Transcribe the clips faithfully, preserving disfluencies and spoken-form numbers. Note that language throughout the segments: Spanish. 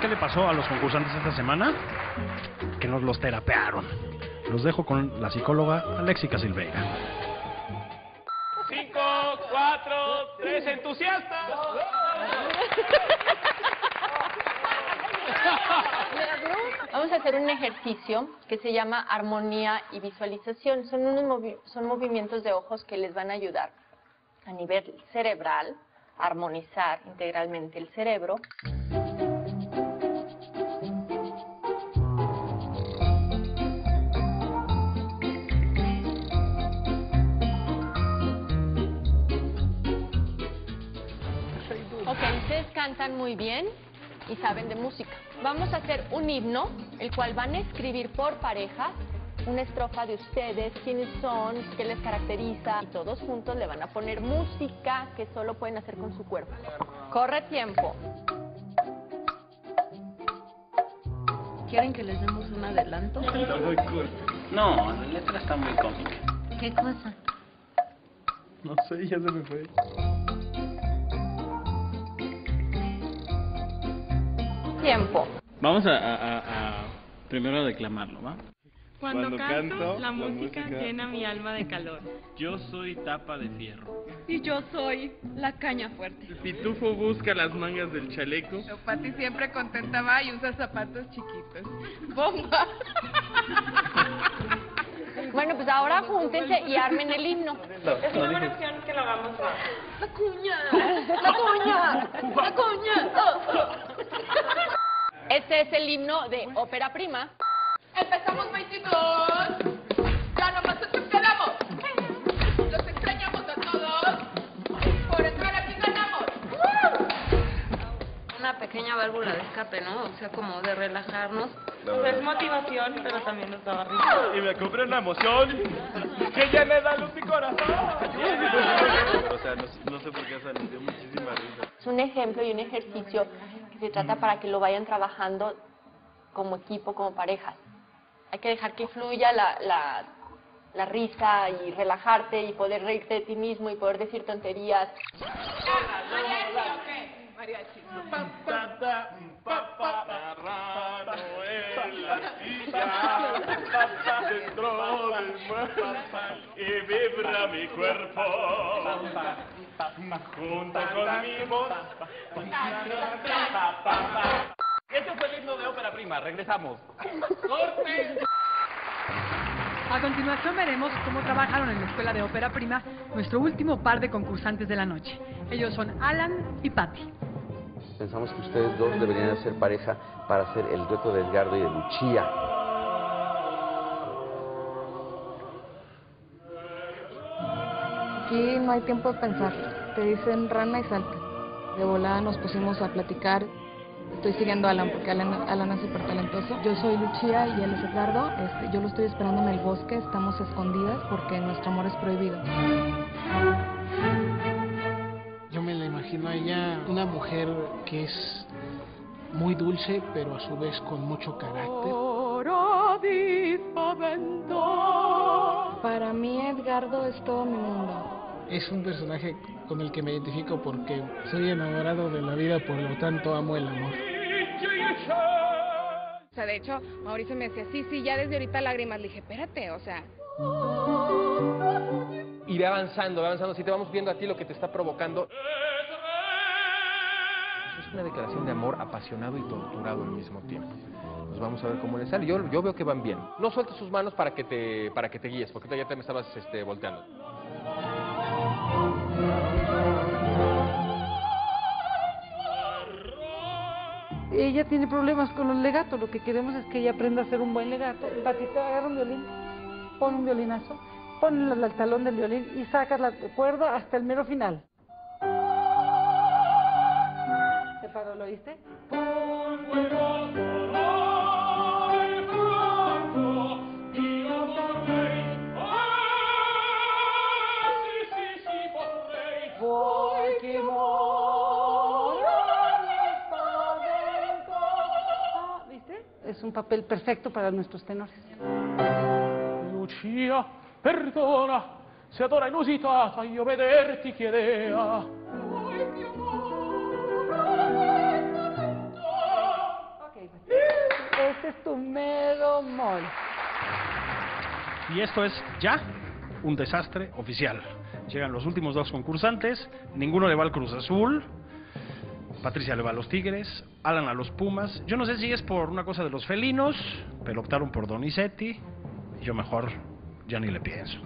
qué le pasó a los concursantes esta semana? Que nos los terapearon. Los dejo con la psicóloga Alexica Silveira. Cinco, cuatro, tres, entusiastas. Vamos a hacer un ejercicio que se llama armonía y visualización. Son, unos movi son movimientos de ojos que les van a ayudar a nivel cerebral a armonizar integralmente el cerebro. Ok, ustedes cantan muy bien y saben de música. Vamos a hacer un himno, el cual van a escribir por parejas, una estrofa de ustedes, quiénes son, qué les caracteriza, y todos juntos le van a poner música que solo pueden hacer con su cuerpo. Corre tiempo. ¿Quieren que les demos un adelanto? Está muy cool. No, la letra está muy cómica. ¿Qué cosa? No sé, ya se me fue. Tiempo. Vamos a, a, a, a primero a declamarlo, ¿va? Cuando, Cuando canto, canto, la, la música, música llena mi alma de calor. Yo soy tapa de fierro. Y yo soy la caña fuerte. El pitufo busca las mangas del chaleco. Pati siempre contenta va y usa zapatos chiquitos. ¡Bomba! Bueno, pues ahora júntense y armen el himno. Es una buena opción que lo hagamos más. ¡La cuña! ¡La cuña! ¡La cuña! Este es el himno de ópera prima. Empezamos veintidós. Ya nomás nos quedamos. Los extrañamos a todos. Por entrar aquí ganamos. Una pequeña válvula de escape, ¿no? O sea, como de relajarnos. Pues es motivación, pero también nos daba risa. Y me compré una emoción que ya le da luz mi corazón. O sea, no, no sé por qué esa nos dio muchísima risa. Es un ejemplo y un ejercicio que se trata para que lo vayan trabajando como equipo, como parejas. Hay que dejar que fluya la, la, la risa y relajarte y poder reírte de ti mismo y poder decir tonterías. ¿Mariachi o qué? Mariachi. Raro en la silla, dentro del muerto, y vibra mi cuerpo, junto con mi voz. Este fue el himno de ópera prima. Regresamos. ¡Corte! A continuación veremos cómo trabajaron en la Escuela de Ópera Prima nuestro último par de concursantes de la noche. Ellos son Alan y Patti. Pensamos que ustedes dos deberían ser pareja para hacer el dueto de Edgardo y de Lucia. Aquí no hay tiempo de pensar. Te dicen rana y salta. De volada nos pusimos a platicar. Estoy siguiendo a Alan porque Alan, Alan es súper talentoso. Yo soy Lucia y él es Edgardo. Este, yo lo estoy esperando en el bosque. Estamos escondidas porque nuestro amor es prohibido. Yo me la imagino a ella una mujer que es muy dulce, pero a su vez con mucho carácter. Para mí Edgardo es todo mi mundo. Es un personaje con el que me identifico porque soy enamorado de la vida, por lo tanto amo el amor. O sea, de hecho, Mauricio me decía, sí, sí, ya desde ahorita lágrimas. Le dije, espérate, o sea... Y ve avanzando, ve avanzando, si te vamos viendo a ti lo que te está provocando. Es una declaración de amor apasionado y torturado al mismo tiempo. Pues vamos a ver cómo le sale. Yo, yo veo que van bien. No sueltes sus manos para que te, para que te guíes, porque ya te me estabas este, volteando. Ella tiene problemas con los legatos, lo que queremos es que ella aprenda a hacer un buen legato. Patita, agarra un violín, pon un violinazo, pon el, el talón del violín y sacas la cuerda hasta el mero final. ¿Se paró, lo oíste? Es un papel perfecto para nuestros tenores. Lucia, perdona, se adora inusitata, io vederti chiedea. ese es tu mero mol. Y esto es ya un desastre oficial. Llegan los últimos dos concursantes, ninguno le va al Cruz Azul, Patricia le va a los Tigres, Alan a los Pumas. Yo no sé si es por una cosa de los felinos, pero optaron por Donizetti, y yo mejor ya ni le pienso.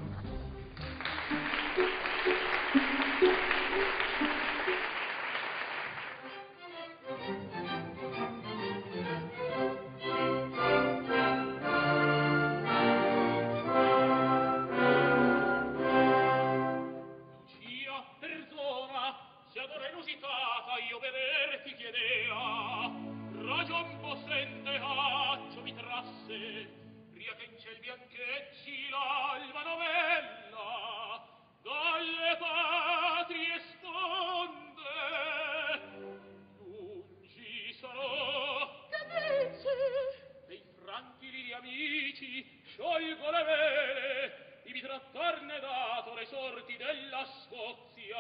Sciolgo le vele, ivi trattarne dato le sorti della Scozia.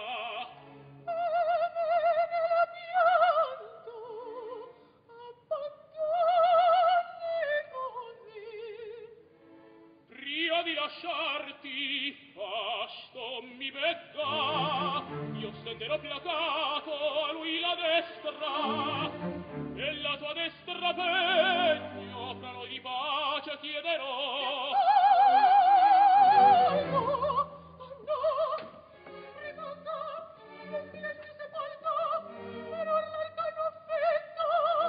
Amene la pianto, abbandonni così. Pria di lasciarti, Ashton mi becca, io stenderò placato a lui la destra, e la tua destra pegno fra noi di pace chiederò. Oh, no, no, ritorna, non mi lasci sepolto, per l'arcano affetto.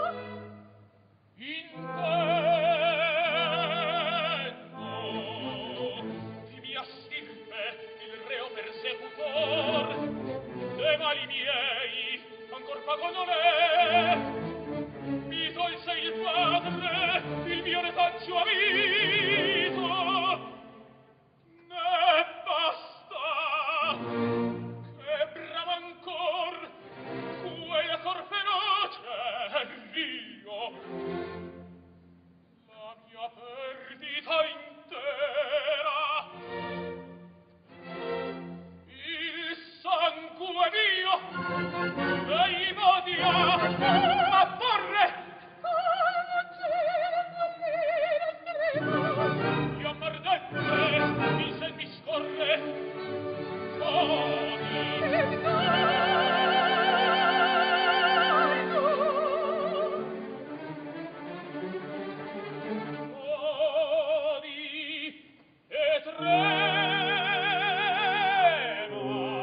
Intendo, di mia stirpe, il reo persecutor, de mali miei, ancor pago non è. Mi tolse il padre, il mio retaggio avito, ne basta, che bravo ancor, quel cor feroce è mio, la mia perdita intera, il sangue mio, ei odia, ma porre, io mordente mi senti scorre fuori fuori e trema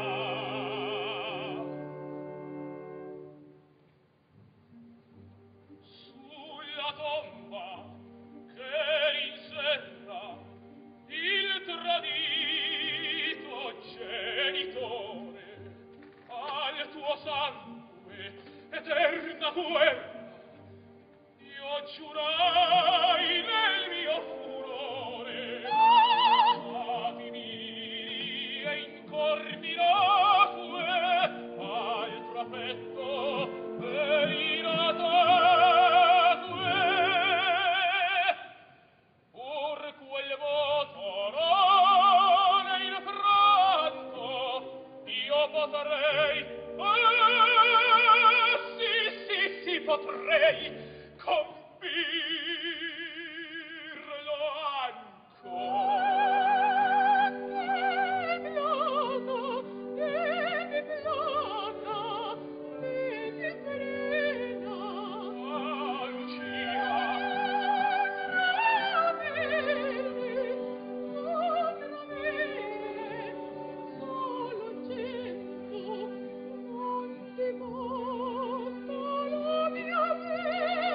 sulla tomba che inserra il tradito genitore al tuo sangue eterna guerra io giurai nel mio furore avviri e in cor mi nacque altro affetto per in ataque pur quel voto non è infranto io potrei ah, sì sì sì potrei compirlo ancora neblata neblata neblina ah Lucia solo cento non ti basta la mia vita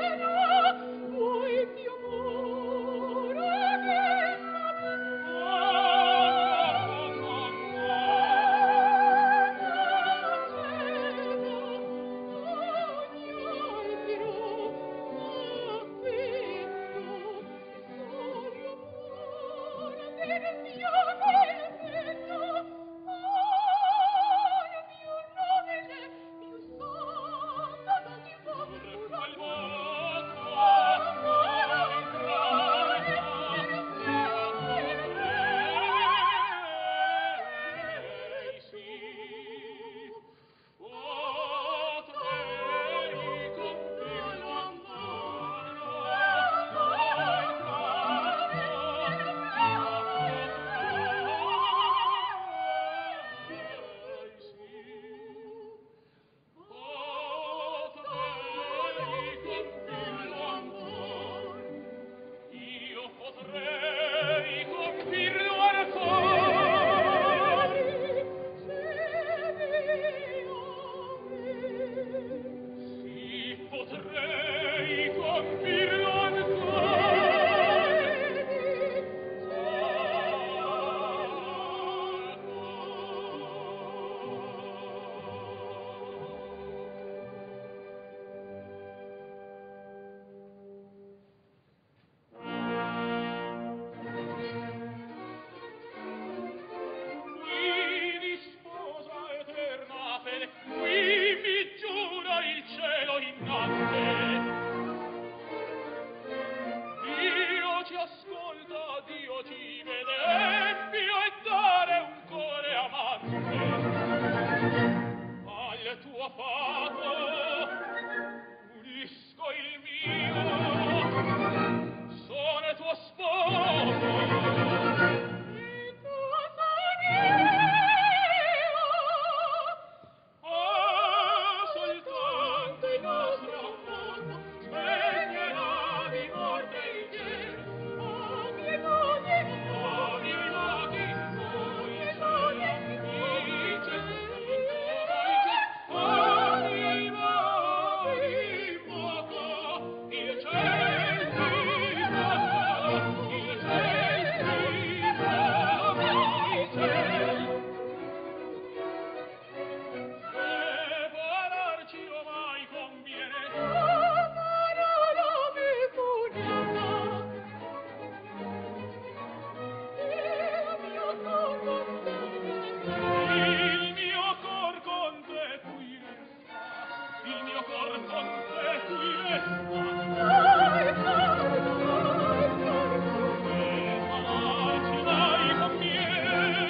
del tuo fato unisco il mio, sono il tuo sposo, il tuo sognero. Ah, soltanto il nostro amor spegnerà di morte il cielo. Oh, mie moglie, oh, mie moglie, oh, mie moglie, dice, anima in poco, il ciel ti poco, il ciel ti poco, il ciel. Separarci ormai conviene, parola mi funesta, il mio cor con te qui resta, il mio cor con te qui resta. Ai, separarci mai conviene.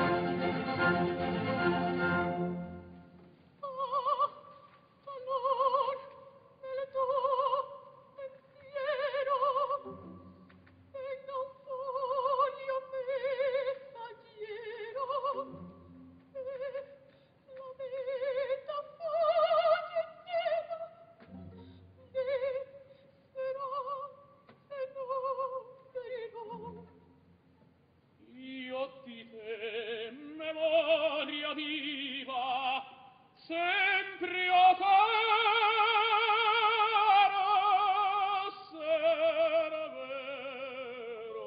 Ah, amor, nel tuo pensiero venga un foglio messaggero e la meta foglia insieme desserà se non verirò. Io di te memoria viva sempre o caro sarà vero.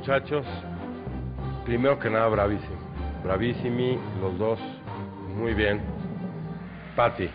muchachos, primero que nada, bravísimo. Bravísimi, los dos, muy bien. Patti,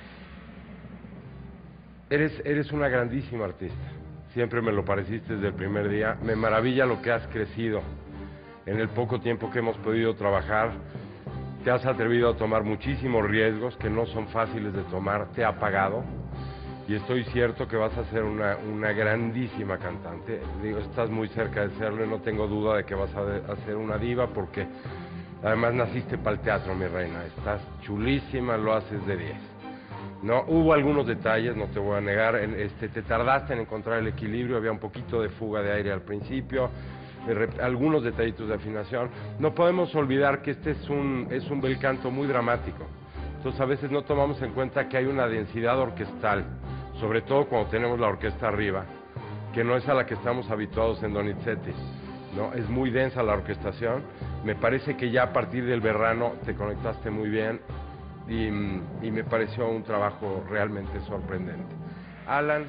eres, eres una grandísima artista. Siempre me lo pareciste desde el primer día. Me maravilla lo que has crecido en el poco tiempo que hemos podido trabajar. Te has atrevido a tomar muchísimos riesgos que no son fáciles de tomar. Te ha pagado. Y estoy cierto que vas a ser una, una grandísima cantante. Digo, estás muy cerca de serlo y no tengo duda de que vas a, de, a ser una diva porque además naciste para el teatro, mi reina. Estás chulísima, lo haces de diez. No, hubo algunos detalles, no te voy a negar. Este, te tardaste en encontrar el equilibrio, había un poquito de fuga de aire al principio, de algunos detallitos de afinación. No podemos olvidar que este es un, es un bel canto muy dramático. Entonces a veces no tomamos en cuenta que hay una densidad orquestal, sobre todo cuando tenemos la orquesta arriba, que no es a la que estamos habituados en Donizetti, ¿no? Es muy densa la orquestación. Me parece que ya a partir del verano te conectaste muy bien y, y me pareció un trabajo realmente sorprendente. Alan,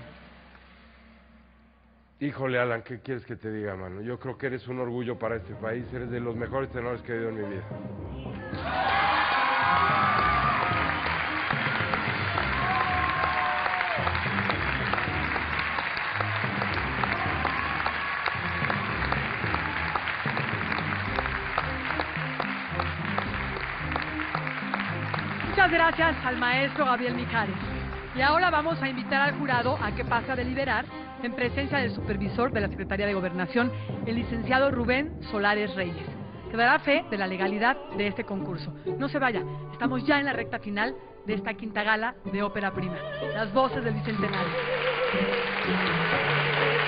híjole Alan, ¿qué quieres que te diga, mano? Yo creo que eres un orgullo para este país, eres de los mejores tenores que he oído en mi vida. Muchas gracias al maestro Gabriel Mijares. Y ahora vamos a invitar al jurado a que pase a deliberar en presencia del supervisor de la Secretaría de Gobernación, el licenciado Rubén Solares Reyes, que dará fe de la legalidad de este concurso. No se vaya, estamos ya en la recta final de esta quinta gala de Ópera Prima. Las voces del Bicentenario.